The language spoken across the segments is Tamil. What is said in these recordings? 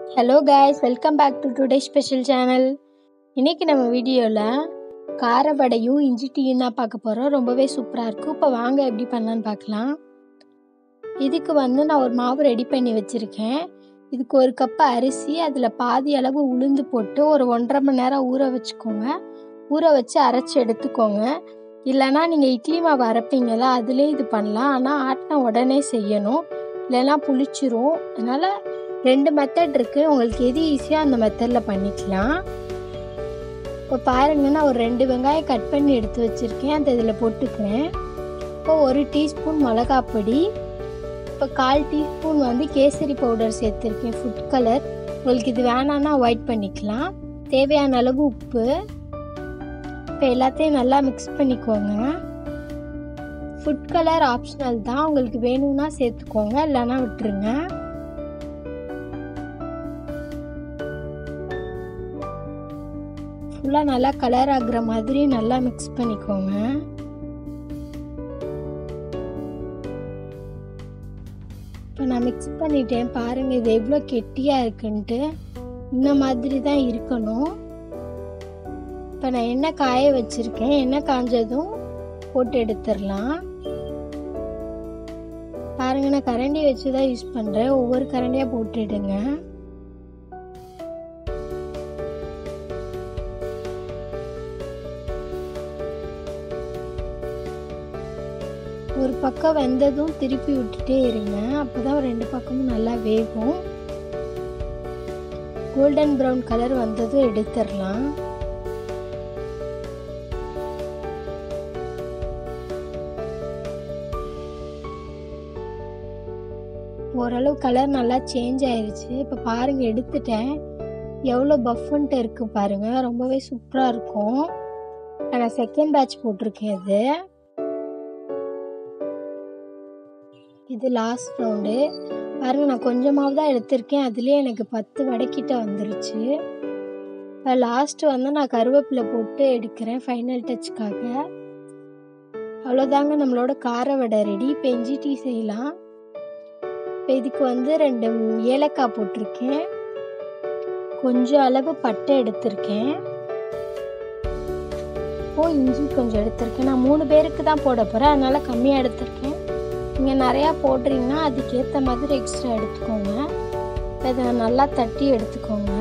Hello guys, welcome back to today special channel. இன்றைக்கி நம்ம வீடியோவில் கார வடையும் இஞ்சி டீயும் தான் பார்க்க போகிறோம். ரொம்பவே சூப்பராக இருக்கும். இப்போ வாங்க எப்படி பண்ணலான்னு பார்க்கலாம். இதுக்கு நான் ஒரு மாவு ரெடி பண்ணி வச்சுருக்கேன். இதுக்கு ஒரு கப்பு அரிசி, அதில் பாதி அளவு உளுந்து போட்டு ஒரு 1.5 மணி நேரம் ஊற வச்சுக்கோங்க. ஊற வச்சு அரைச்சி எடுத்துக்கோங்க. இல்லைனா நீங்கள் இட்லி மாவு அரைப்பீங்களா, அதிலே இது பண்ணலாம். ஆனால் ஆட்டின உடனே செய்யணும், இல்லைனா புளிச்சிரும். அதனால் 2 மெத்தட் இருக்குது. உங்களுக்கு எது ஈஸியாக அந்த மெத்தடில் பண்ணிக்கலாம். இப்போ பாருங்கள், நான் ஒரு 2 வெங்காயம் கட் பண்ணி எடுத்து வச்சுருக்கேன். அந்த இதில் போட்டுக்கிறேன். இப்போ 1 டீஸ்பூன் மிளகாப்பொடி, இப்போ 1/4 டீஸ்பூன் கேசரி பவுடர் சேர்த்துருக்கேன், ஃபுட் கலர். உங்களுக்கு இது வேணான்னா அவாய்ட் பண்ணிக்கலாம். தேவையான அளவு உப்பு. இப்போ எல்லாத்தையும் நல்லா மிக்ஸ் பண்ணிக்கோங்க. ஃபுட் கலர் ஆப்ஷனல் தான், உங்களுக்கு வேணும்னா சேர்த்துக்கோங்க, இல்லைன்னா விட்டுருங்க. ஃபுல்லாக நல்லா கலர் ஆகுற மாதிரி நல்லா மிக்ஸ் பண்ணிக்கோங்க. இப்போ நான் மிக்ஸ் பண்ணிட்டேன். பாருங்கள், இது எவ்வளோ கெட்டியாக இருக்குன்ட்டு. இந்த மாதிரி தான் இருக்கணும். இப்போ நான் எண்ணெய் காய வச்சுருக்கேன். எண்ணெய் காஞ்சதும் போட்டு எடுத்துடலாம். பாருங்கள், நான் கரண்டி வச்சு தான் யூஸ் பண்ணுறேன். ஒவ்வொரு கரண்டியாக போட்டுடுங்க. ஒரு பக்கம் வெந்ததும் திருப்பி விட்டுட்டே இருங்க. அப்போ தான் 2 பக்கமும் நல்லா வேகும். கோல்டன் ப்ரௌன் கலர் வந்ததும் எடுத்துடலாம். ஓரளவு கலர் நல்லா சேஞ்ச் ஆயிடுச்சு. இப்போ பாருங்கள், எடுத்துட்டேன். எவ்வளோ பஃப்ன்ட்டு இருக்குது பாருங்கள். ரொம்பவே சூப்பராக இருக்கும். நான் செகண்ட் பேட்ச் போட்டிருக்கேன். இது லாஸ்ட் ரவுண்டு. பாருங்கள், நான் கொஞ்சமாவது தான் எடுத்திருக்கேன். அதுலேயே எனக்கு 10 வடைக்கிட்ட வந்துருச்சு. லாஸ்ட்டு நான் கருவேப்பிலை போட்டு எடுக்கிறேன் ஃபைனல் டச்சுக்காக. அவ்வளோதாங்க, நம்மளோட கார வடை ரெடி. இப்போ இஞ்சி டீ செய்யலாம். இப்போ இதுக்கு 2 ஏலக்காய் போட்டிருக்கேன். கொஞ்சம் அளவு பட்டை எடுத்திருக்கேன். இஞ்சி கொஞ்சம் எடுத்திருக்கேன். நான் 3 பேருக்கு தான் போட போகிறேன், அதனால் கம்மியாக எடுத்திருக்கேன். நீங்கள் நிறையா போடுறீங்கன்னா அதுக்கேற்ற மாதிரி எக்ஸ்ட்ரா எடுத்துக்கோங்க. இதை நல்லா தட்டி எடுத்துக்கோங்க.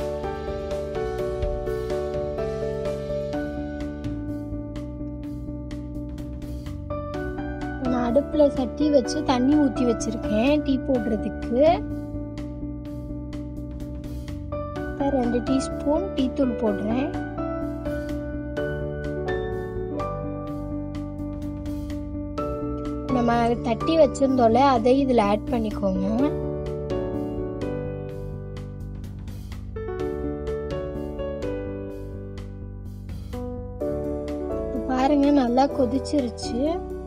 நான் அடுப்பில் சட்டி வச்சு தண்ணி ஊற்றி வச்சுருக்கேன் டீ போடுறதுக்கு. 2 டீஸ்பூன் டீத்தூள் போடுறேன். நம்ம தட்டி வச்சிருந்தோம்ல, அதை இதில் ஆட் பண்ணிக்கோங்க. பாருங்க, நல்லா கொதிச்சிருச்சு.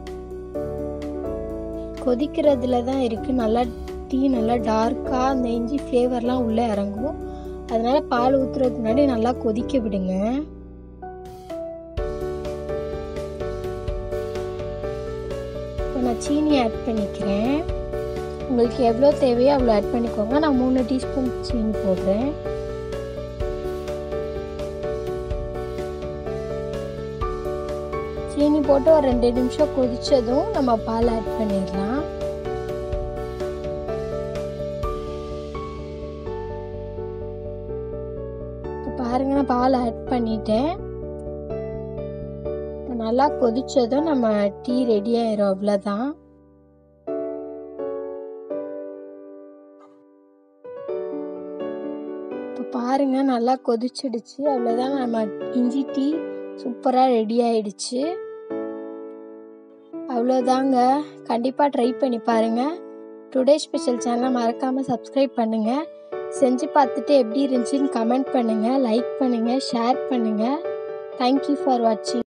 கொதிக்கிறதுல தான் இருக்கு. நல்லா டீ நல்லா டார்க்கா அந்த இஞ்சி ஃப்ளேவர்லாம் உள்ளே இறங்கும். அதனால பால் ஊற்றுறதுக்கு முன்னாடி நல்லா கொதிக்க விடுங்க. நான் சீனி ஆட் பண்ணிக்கிறேன். உங்களுக்கு எவ்வளோ தேவையோ அவ்வளோ ஆட் பண்ணிக்கோங்க. நான் 3 டீஸ்பூன் சீனி போடுறேன். சீனி போட்டு ஒரு 2 நிமிஷம் கொதிச்சதும் நம்ம பால் ஆட் பண்ணிடலாம். பாருங்க, நான் பால் ஆட் பண்ணிட்டேன். நல்லா கொதிச்சதும் நம்ம டீ ரெடி ஆயிரும். அவ்வளோதான். இப்போ பாருங்க, நல்லா கொதிச்சிடுச்சு. அவ்வளோதான், நம்ம இஞ்சி டீ சூப்பராக ரெடி ஆயிடுச்சு. அவ்வளோதாங்க. கண்டிப்பாக ட்ரை பண்ணி பாருங்கள். டுடே ஸ்பெஷல் சேனலை மறக்காமல் சப்ஸ்கிரைப் பண்ணுங்கள். செஞ்சு பார்த்துட்டு எப்படி இருந்துச்சுன்னு கமெண்ட் பண்ணுங்கள், லைக் பண்ணுங்கள், ஷேர் பண்ணுங்கள். தேங்க்யூ ஃபார் வாட்சிங்.